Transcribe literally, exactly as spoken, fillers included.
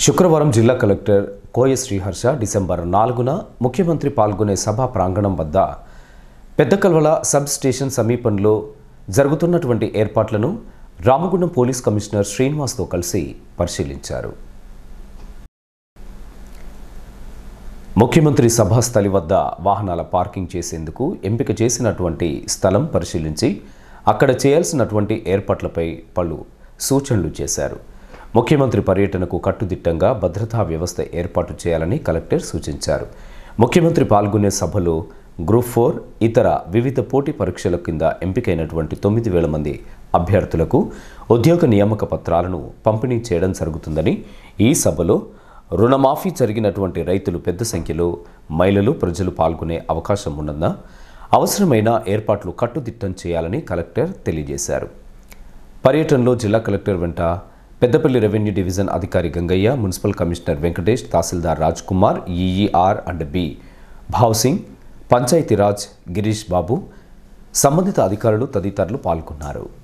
శుక్రవారం జిల్లా కలెక్టర్ కోయ శ్రీహర్ష డిసెంబర్ నాలుగున ముఖ్యమంత్రి పాల్గొనే సభా ప్రాంగణం వద్ద పెద్దకల్వల సబ్ స్టేషన్ సమీపంలో జరుగుతున్నటువంటి ఏర్పాట్లను రామగుండం పోలీస్ కమిషనర్ శ్రీనివాస్తో కలిసి పరిశీలించారు. ముఖ్యమంత్రి సభాస్థలి వద్ద వాహనాల పార్కింగ్ చేసేందుకు ఎంపిక చేసినటువంటి స్థలం పరిశీలించి అక్కడ చేయాల్సినటువంటి ఏర్పాట్లపై పలు సూచనలు చేశారు. ముఖ్యమంత్రి పర్యటనకు కట్టుదిట్టంగా భద్రతా వ్యవస్థ ఏర్పాటు చేయాలని కలెక్టర్ సూచించారు. ముఖ్యమంత్రి పాల్గొనే సభలో గ్రూప్ ఫోర్ ఇతర వివిధ పోటీ పరీక్షల కింద ఎంపికైనటువంటి తొమ్మిది వేల మంది అభ్యర్థులకు ఉద్యోగ నియామక పత్రాలను పంపిణీ చేయడం జరుగుతుందని, ఈ సభలో రుణమాఫీ జరిగినటువంటి రైతులు పెద్ద సంఖ్యలో మహిళలు ప్రజలు పాల్గొనే అవకాశం ఉన్నందున అవసరమైన ఏర్పాట్లు కట్టుదిట్టం చేయాలని కలెక్టర్ తెలియజేశారు. పర్యటనలో జిల్లా కలెక్టర్ వెంట పెద్దపల్లి రెవెన్యూ డివిజన్ అధికారి Gangaiah, municipal commissioner Venkatesh, tahsildar Raj Kumar, EE R and B Bhavsingh, Panchayati Raj Girish Babu, సంబంధిత అధికారులు తదితరులు పాల్గొన్నారు.